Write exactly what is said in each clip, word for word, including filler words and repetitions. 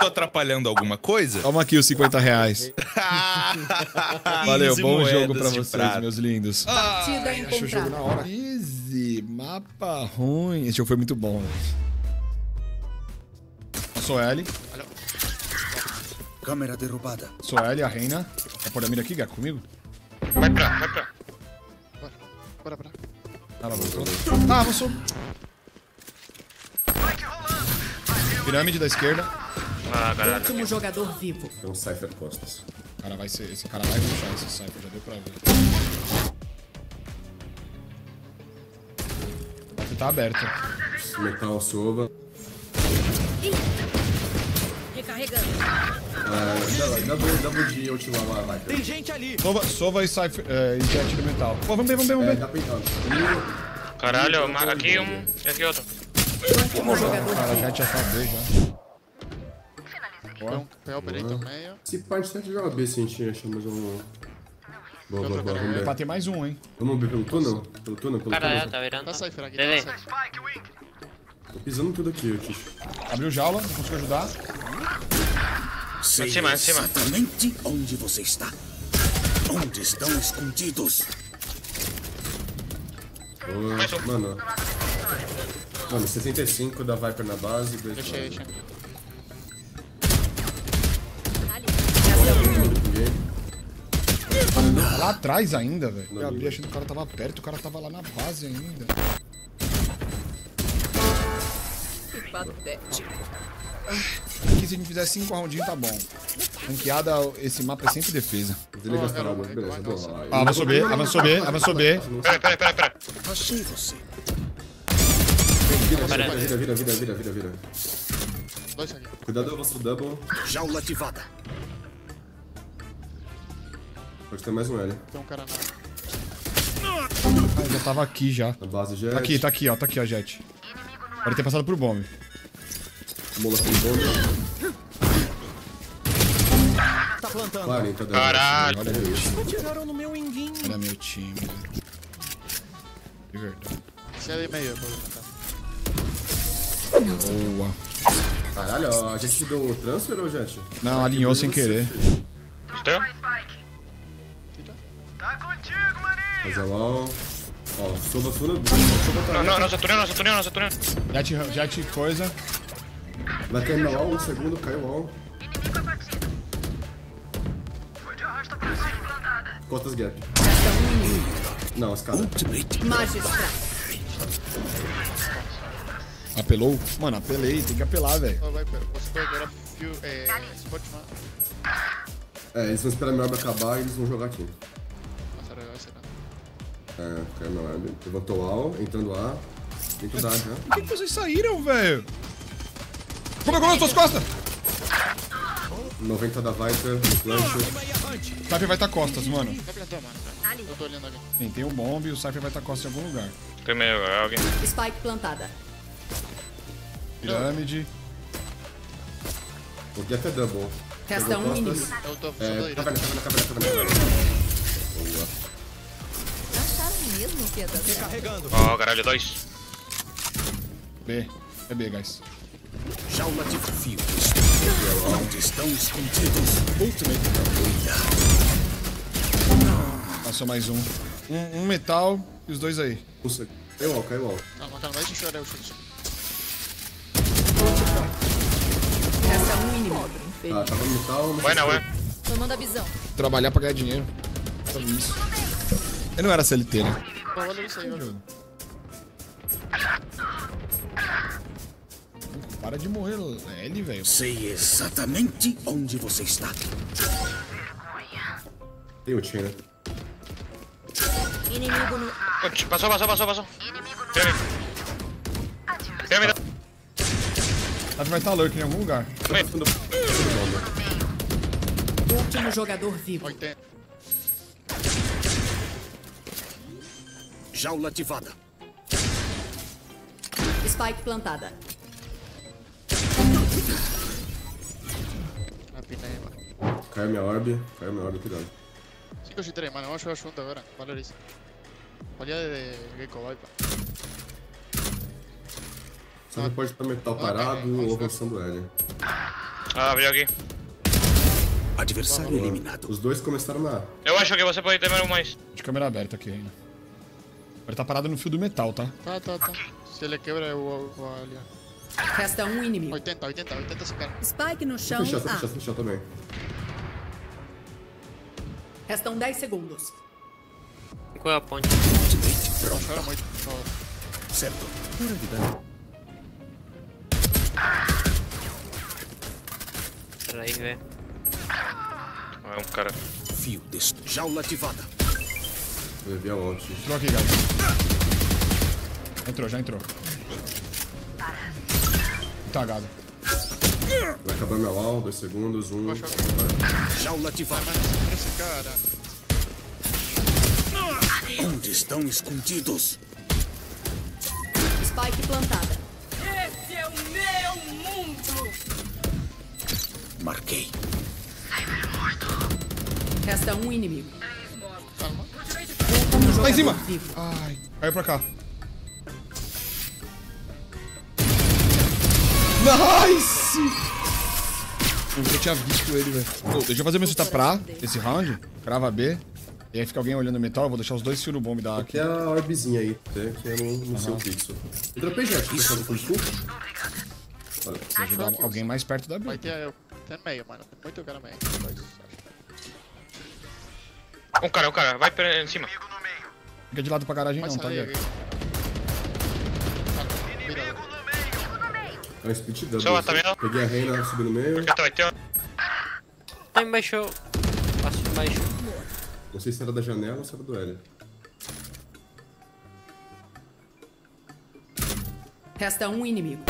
Tô atrapalhando alguma coisa? Toma aqui os cinquenta reais. Valeu, bom jogo pra vocês, prata. meus lindos. Partida Achei o jogo na hora. Easy, mapa ruim. Esse jogo foi muito bom. Sou L. Câmera derrubada. Sou L, a reina. Vai pôr a mira aqui, Gaco, comigo? Vai pra, vai pra. Bora, bora. Ela voltou. Ah, avançou. Pirâmide da esquerda. Ah, caralho. Último jogador vivo. Tem um Cypher costas. Cara, vai ser. Esse cara vai rushar esse Cypher, já deu pra ver. Ele tá aberto. Metal sova. Recarregando. É, dá dá bom dia ultimar lá, vai. Tem gente ali. Sova, Sova e Cypher. É, e Jet do metal. Pô, vamos ver, vamos ver, vamos É, ver. dá pra entrar. Caralho, uma- aqui um e aqui outro. Último jogador Cara, vivo. Jet já tá B já. Então, P O perei também. Se parte sete joga B, se a gente achamos um... Boa, boa, boa, vamos ver. Pra ter mais um, hein? Vamos ver pelo túnel? Pelo túnel, pelo Caralho, túnel? tá virando. Tá Cypher aqui, Beleza. tá Cypher. Tô pisando tudo aqui, Tish. Abriu jaula, não consigo ajudar. Sei Em cima, em cima. exatamente onde você está. Onde estão escondidos? Boa. Mais um. Mano. Mano, sessenta e cinco da Viper na base. dois Deixei, fora. deixei. Tá lá atrás ainda, velho. Eu abri achando que o cara tava perto, o cara tava lá na base ainda. Que patético. Aqui se a gente fizer cinco roundinhos tá bom. Ranqueada, esse mapa é sempre defesa. Desliga as Não, paradas, não, beleza, não, boa. não, Aí. Ah, avançou B, avançou B, avançou B. Pera, pera, pera, pera. Achei você. Vira, Pera. vira, vira, vira, vira, vira, vira. Dois aqui. Cuidado do vosso double. Jaula ativada. Pode ter mais um L. Tem um cara na. Ah, já tava aqui já. Na base Jet. Tá aqui, tá aqui, ó, tá aqui, ó, Jet. Pode ter passado pro bomb. Mola com bomba. Tá plantando. quarenta da Caralho. Olha isso. Atiraram no meu enguinho. Olha meu time, velho. De verdade. Esse é meio, eu vou tentar. Boa. Caralho, ó, a gente deu o transfer ou Jet? Não, alinhou sem querer. Teu? Fazer wall. Ó, soba tudo. Não, não, nossa túnel, nossa túnel, nossa túnel. Jet, Jet coisa. Vai cair na wall, um segundo, caiu o wall. Costas gap. Não, as caras. Magistrado. Apelou? Mano, apelei, tem que apelar, velho. Ó, vai, pera. Você foi agora fio. É. Sportman. É, eles vão esperar a minha orbe acabar e eles vão jogar aqui. Nossa, legal esse não. É, caiu na orbe. Levantou o wall, entrando A. Dentro da A já. Por que, que vocês saíram, velho? Como é que eu nas suas costas? noventa da Viper, flash. Cypher vai estar costas, mano. Vai plantar, mano. Eu tô olhando ali. Sim, tem o bomb e o Cypher vai estar costas em algum lugar. Primeiro, alguém. Spike plantada. Pirâmide. O gap é double. Resta Pegou um costas. inimigo. Eu tô É, funcionando caverna, direto. caverna, caverna, caverna, caverna. Boa. Acharam mesmo que ia dar certo? Carregando. Ó, caralho, dois. B. É B, guys. Jaula de fio. Onde estão escondidos? Ultimate. Passou mais um. Um, um metal e os dois aí. Nossa, caiu wall, caiu wall. Não, mas cara, não vai chorar o chute. Resta um inimigo. Tá, tava no metal, mas... Ué, não, ué. Tomando a visão. Trabalhar pra ganhar dinheiro. Só isso. Eu não era C L T, né? Pô, olha isso aí, olha. Para de morrer, L, velho. Sei exatamente onde você está. Tem o Tina. Inimigo no. Oxi, Passou, passou, passou, passou. Pirâmide. Pirâmide. Ela vai estar lurk em algum lugar. Último jogador vivo. oitenta. Jaula ativada. Spike plantada. Na pina aí, mano. Caiu minha orbe, caiu minha orbe, cuidado. cinco eu três, mano. Vamos jogar junto agora. Valeu isso. Olha de Gecko, vai, pá. Você pode estar metal parado ou avançando L. Ah, abriu aqui. Adversário eliminado. Os dois começaram na... Eu acho que você pode ter mais. De câmera aberta aqui ainda. Ele tá parado no fio do metal, tá? Tá, tá, tá. Se ele quebra, eu vou ali. Resta um inimigo. oitenta, oitenta, oitenta esse cara. Spike no chão. Fechar, A. fechar, fechar também. Restam dez segundos. Qual é a ponte? Não chora muito. Só... Certo. Peraí, velho. Ah, um cara. Fio dest... Jaula ativada. Eu vi a ontem. Entrou aqui, guys. Entrou, já entrou. Tagado. Vai acabar meu wall, dois segundos, um... Jaula ativada. Mas esse cara... Onde estão escondidos? Spike plantada. Esse é o meu mundo! Marquei. Resta um inimigo. Lá em cima! Vivo. Ai, caiu pra cá. Nice! Eu tinha visto ele, velho. Pô, deixa eu fazer meu setup pra esse round. Crava B. E aí fica alguém olhando o metal. Eu vou deixar os dois fios no bomb da A aqui. Aqui é a orbezinha aí, né, que é no, no seu pixel. Eu dropei jet, quer fazer full full? Olha, Precisa ajudar alguém mais perto da B. Vai ter, tem meio, mano. Tem muito cara meio. Um cara, um cara. Vai pra- em cima. Fica de lado pra garagem Vai não, tá sair ligado? aqui. Ah, vira. é um split double. Só, tá vendo? Peguei a reina, subi no meio. Porque vai ter um. Tá embaixo. Passo embaixo. Não sei se era da janela ou se era do L. Resta um inimigo.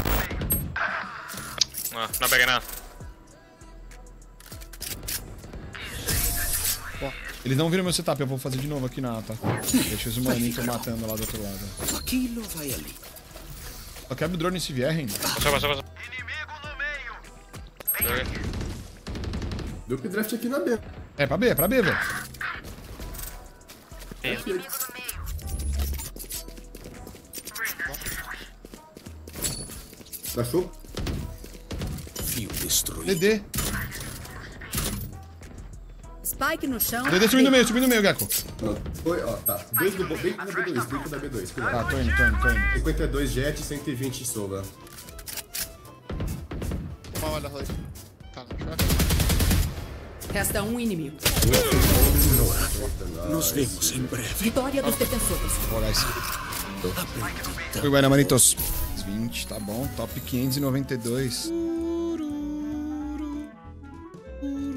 Ah, não pega nada. Eles não viram meu setup, eu vou fazer de novo aqui na A, tá? Deixa os humanitos matando lá do outro lado. Aquilo vai ali. Só quebra o drone se vier, hein? Passou, passou, passou. Deu updraft aqui na B. É pra B, é pra B, velho. Achou? Fio destruído. D D. Spike no chão. D D subindo no meio, subindo no meio, Gecko. Não, foi, ó, tá. Dois do bem na B dois, dentro da B dois. Tá, Cuidado. tô indo, tô indo, tô indo. cinquenta e dois jet, cento e vinte sova. Uma olha, Roy. Tá, não chora. Resta um inimigo. Nos vemos em breve. Vitória dos defensores. Bora, guys. Foi bueno, manitos. vinte, tá bom. Top quinhentos e noventa e dois.